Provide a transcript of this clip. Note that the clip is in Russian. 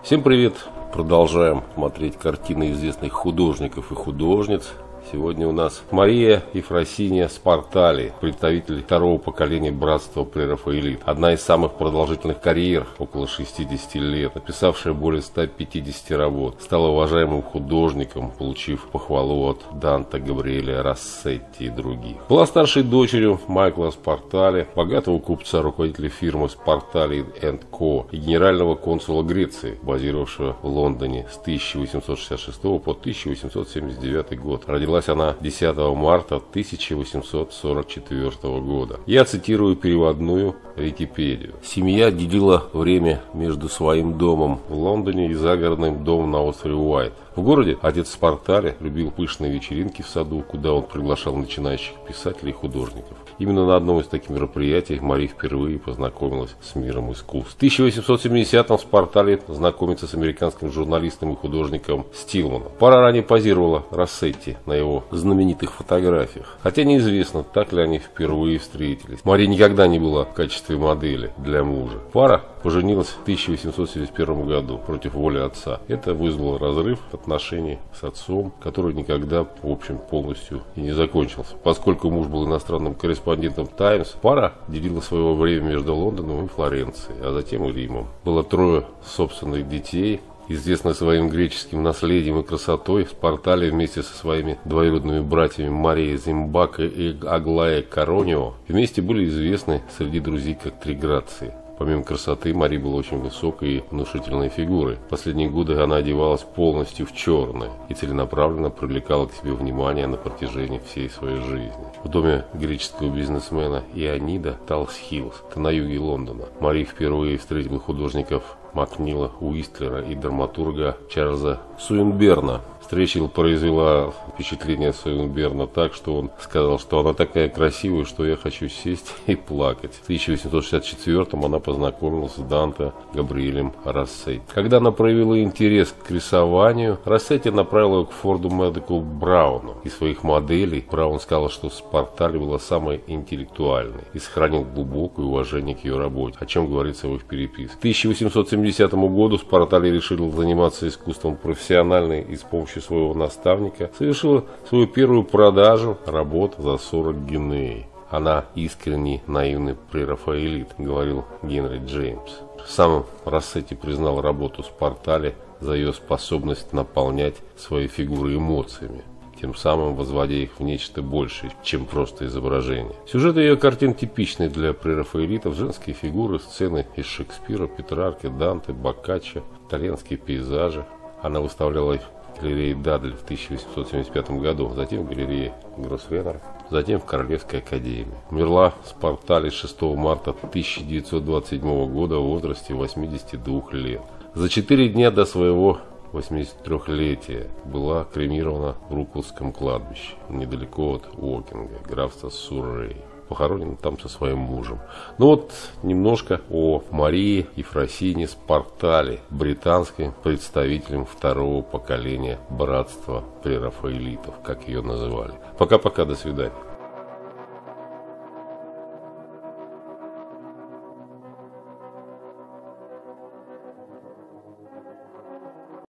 Всем привет! Продолжаем смотреть картины известных художников и художниц. Сегодня у нас Мария Ефросинья Спартали, представитель второго поколения братства прерафаэлит. Одна из самых продолжительных карьер, около 60 лет, написавшая более 150 работ. Стала уважаемым художником, получив похвалу от Данте Габриэля Россетти и других. Была старшей дочерью Майкла Спартали, богатого купца, руководителя фирмы Спартали & Co. и генерального консула Греции, базировавшего в Лондоне с 1866 по 1879 год. Родилась она 10 марта 1844 года. Я цитирую переводную Википедию. Семья делила время между своим домом в Лондоне и загородным домом на острове Уайт. В городе отец Спартали любил пышные вечеринки в саду, куда он приглашал начинающих писателей и художников. Именно на одном из таких мероприятий Мария впервые познакомилась с миром искусств. В 1870-м Спартали знакомится с американским журналистом и художником Стилманом. Пара ранее позировала Россетти на его знаменитых фотографиях. Хотя неизвестно, так ли они впервые встретились. Мария никогда не была в качестве модели для мужа. Пара поженилась в 1871 году против воли отца. Это вызвало разрыв отношений с отцом, который никогда, в общем, полностью и не закончился. Поскольку муж был иностранным корреспондентом «Таймс», пара делила свое время между Лондоном и Флоренцией, а затем и Римом. Было 3 собственных детей. Известный своим греческим наследием и красотой, Спартали вместе со своими двоюродными братьями Марией Зимбако и Аглая Каронио вместе были известны среди друзей как «Три грации». Помимо красоты, Мария была очень высокой и внушительной фигурой. В последние годы она одевалась полностью в черное и целенаправленно привлекала к себе внимание на протяжении всей своей жизни. В доме греческого бизнесмена Ионида Талсхиллс, на юге Лондона, Мария впервые встретила художников Макнила Уистлера и драматурга Чарльза Суинберна. Встреча произвела впечатление Суинберна так, что он сказал, что она такая красивая, что я хочу сесть и плакать. В 1864-м она познакомилась с Данте Габриэлем Россетти. Когда она проявила интерес к рисованию, Россетти направила ее к Форду Медику Брауну. Из своих моделей Браун сказал, что Спартали была самой интеллектуальной и сохранил глубокое уважение к ее работе, о чем говорится в их переписке. К 1870 году Спартали решила заниматься искусством профессионально и с помощью своего наставника совершила свою первую продажу работ за 40 гиней. Она искренне наивный прерафаэлит, говорил Генри Джеймс. Сам Россетти признал работу Спартали за ее способность наполнять свои фигуры эмоциями, тем самым возводя их в нечто большее, чем просто изображение. Сюжеты ее картин типичны для прерафаэлитов: женские фигуры, сцены из Шекспира, Петрарки, Данте, Боккаччо, итальянские пейзажи. Она выставляла их в галерее Дадли в 1875 году, затем в галерее Гроссвеннер, затем в Королевской академии. Умерла Спартали 6 марта 1927 года в возрасте 82 лет. За 4 дня до своего 83-летия была кремирована в Руклском кладбище, недалеко от Уокинга, графства Суррей. Похоронен там со своим мужем. Ну вот немножко о Марии Ефросинье Спартали, британским представителем второго поколения братства прерафаэлитов, как ее называли. Пока-пока, до свидания.